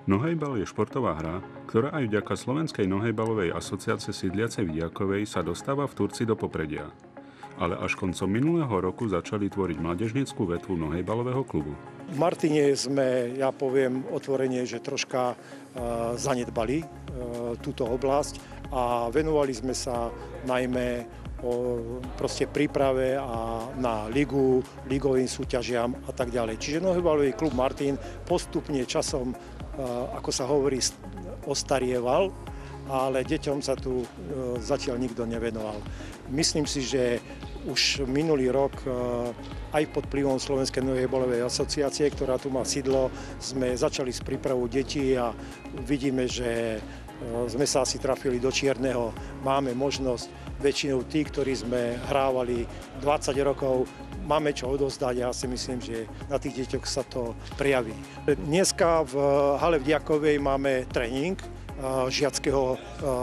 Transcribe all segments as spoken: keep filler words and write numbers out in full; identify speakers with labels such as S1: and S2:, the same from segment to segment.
S1: Nohejbal je športová hra, ktorá aj vďaka Slovenskej nohejbalovej asociácie sídliacej v Diakovej sa dostáva v Turci do popredia. Ale až koncom minulého roku začali tvoriť mládežnícku vetvu nohejbalového klubu.
S2: V Martine sme, ja poviem otvorene, že troška uh, zanedbali uh, túto oblasť a venovali sme sa najmä o proste príprave a na ligu, ligovým súťažiam a tak ďalej. Čiže nohejbalový klub Martin postupne časom, ako sa hovorí, ostarieval, ale deťom sa tu zatiaľ nikto nevenoval. Myslím si, že už minulý rok aj pod vplyvom Slovenskej nohejbalovej asociácie, ktorá tu má sídlo, sme začali s prípravou detí a vidíme, že sme sa asi trafili do čierneho. Máme možnosť, väčšinou tí, ktorí sme hrávali dvadsať rokov, máme čo odovzdať a ja si myslím, že na tých deťoch sa to prejaví. Dneska v hale v Diakovej máme tréning žiackého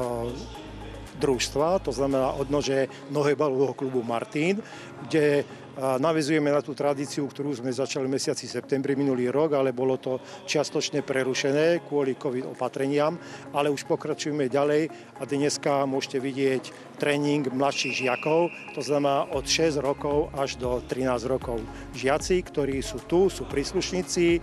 S2: družstva, to znamená odnože nohejbalového klubu Martin, kde naväzujeme na tú tradíciu, ktorú sme začali v mesiaci septembri minulý rok, ale bolo to čiastočne prerušené kvôli covid opatreniam, ale už pokračujeme ďalej a dneska môžete vidieť tréning mladších žiakov, to znamená od šesť rokov až do trinásť rokov. Žiaci, ktorí sú tu, sú príslušníci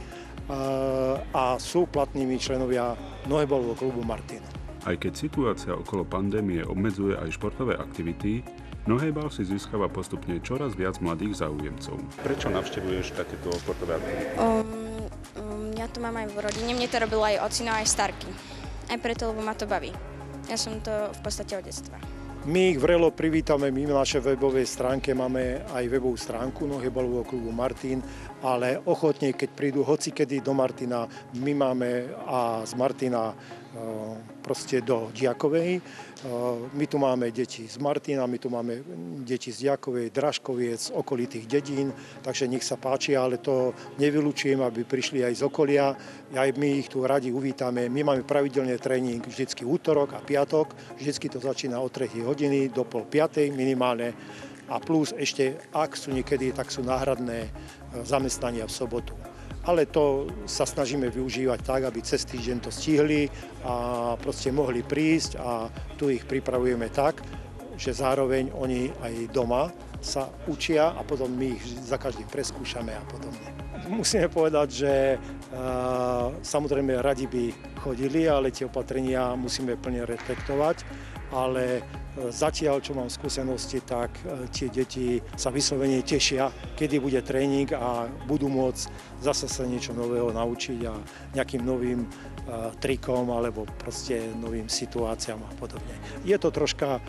S2: a sú platnými členovia nohejbalového klubu Martin.
S1: Aj keď situácia okolo pandémie obmedzuje aj športové aktivity, nohejbal si získava postupne čoraz viac mladých záujemcov. Prečo navštevuješ takéto športové aktivity?
S3: Um, um, ja to mám aj v rodine, mne to robil aj ocino, aj starky. Aj preto, lebo ma to baví. Ja som to v podstate od detstva.
S2: My ich vrelo privítame, my na našej webovej stránke máme aj webovú stránku nohejbalového klubu Martin, ale ochotne, keď prídu hocikedy do Martina, my máme a z Martina proste do Diakovej. My tu máme deti z Martina, my tu máme deti z Diakovej, Dražkoviec, z okolitých dedín, takže nech sa páči, ale to nevylučujem, aby prišli aj z okolia. Aj my ich tu radi uvítame. My máme pravidelne tréning vždycky útorok a piatok, vždycky to začína od tretej hodiny do pol piatej minimálne. A plus ešte, ak sú niekedy, tak sú náhradné zamestnania v sobotu. Ale to sa snažíme využívať tak, aby cez týždeň to stihli a proste mohli prísť a tu ich pripravujeme tak, že zároveň oni aj doma sa učia a potom my ich za každým preskúšame a podobne. Musíme povedať, že uh, samozrejme radi by chodili, ale tie opatrenia musíme plne rešpektovať, ale zatiaľ, čo mám skúsenosti, tak tie deti sa vyslovene tešia, kedy bude tréning a budú môcť zase sa niečo nového naučiť a nejakým novým uh, trikom alebo proste novým situáciám a podobne. Je to troška uh,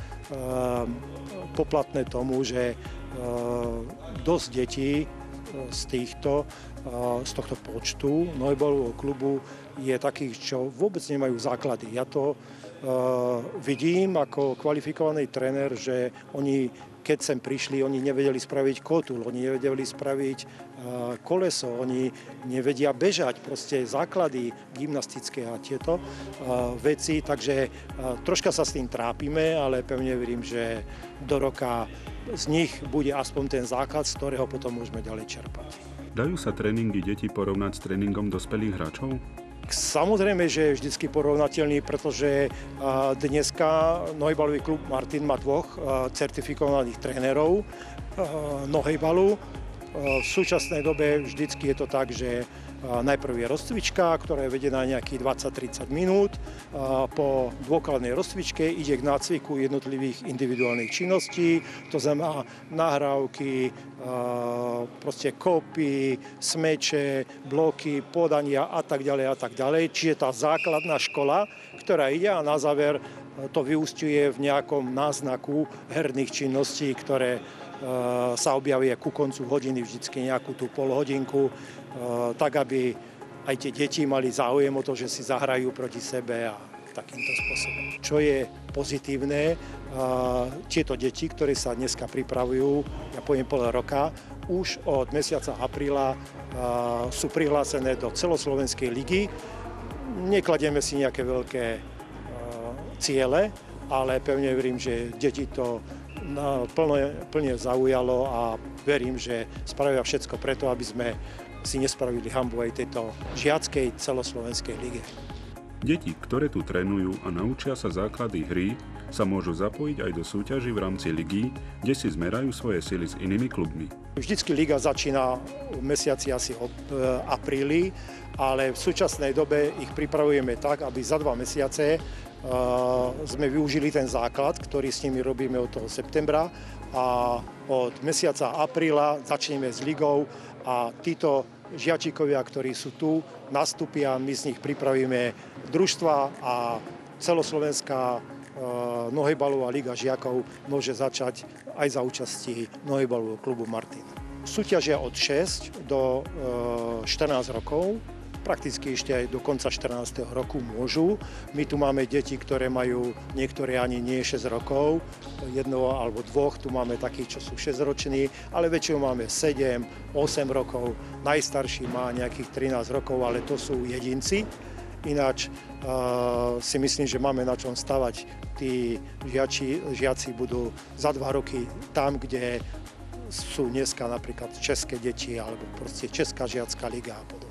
S2: poplatné tomu, že uh, dosť detí z týchto, uh, z tohto počtu nohejbalového klubu je takých, čo vôbec nemajú základy. Ja to Uh, vidím ako kvalifikovaný tréner, že oni, keď sem prišli, oni nevedeli spraviť kotul, oni nevedeli spraviť uh, koleso, oni nevedia bežať, proste základy gymnastické a tieto uh, veci, takže uh, troška sa s tým trápime, ale pevne verím, že do roka z nich bude aspoň ten základ, z ktorého potom môžeme ďalej čerpať.
S1: Dajú sa tréningy detí porovnať s tréningom dospelých hráčov?
S2: Samozrejme, že je vždycky porovnateľný, pretože dneska nohejbalový klub Martin má dvoch certifikovaných trénerov nohejbalu. V súčasnej dobe vždycky je to tak, že najprv je rozcvička, ktorá je vedená nejakých dvadsať tridsať minút. Po dôkladnej rozcvičke ide k nácviku jednotlivých individuálnych činností, to znamená nahrávky, proste kopy, smeče, bloky, podania a tak ďalej a tak ďalej. Čiže tá základná škola, ktorá ide a na záver to vyúsťuje v nejakom náznaku herných činností, ktoré sa objavia ku koncu hodiny, vždycky nejakú tú polhodinku, tak aby aj tie deti mali záujem o to, že si zahrajú proti sebe a takýmto spôsobom. Čo je pozitívne, tieto deti, ktoré sa dneska pripravujú, ja poviem pol roka, už od mesiaca apríla sú prihlásené do celoslovenskej ligy. Nekladieme si nejaké veľké ciele, ale pevne verím, že deti to plne, plne zaujalo a verím, že spravia všetko preto, aby sme si nespravili hanbu aj tejto žiackej celoslovenskej lige.
S1: Deti, ktoré tu trénujú a naučia sa základy hry, sa môžu zapojiť aj do súťaží v rámci ligy, kde si zmerajú svoje sily s inými klubmi.
S2: Vždycky liga začína v mesiaci asi od apríli, ale v súčasnej dobe ich pripravujeme tak, aby za dva mesiace uh, sme využili ten základ, ktorý s nimi robíme od toho septembra a od mesiaca apríla začneme s ligou a títo žiačikovia, ktorí sú tu, nastúpia, my z nich pripravíme družstva a celoslovenská nohejbalová liga žiakov môže začať aj za účasti nohejbalového klubu Martin. Súťažia od šesť do štrnásť rokov, prakticky ešte aj do konca štrnásteho roku môžu. My tu máme deti, ktoré majú niektoré ani nie šesť rokov, jedno alebo dvoch, tu máme takých, čo sú šesťroční, ale väčšinou máme sedem, osem rokov, najstarší má nejakých trinásť rokov, ale to sú jedinci. Ináč uh, si myslím, že máme na čom stavať. Tí žiaci, žiaci budú za dva roky tam, kde sú dneska napríklad české deti alebo proste Česká žiacká liga a podobne.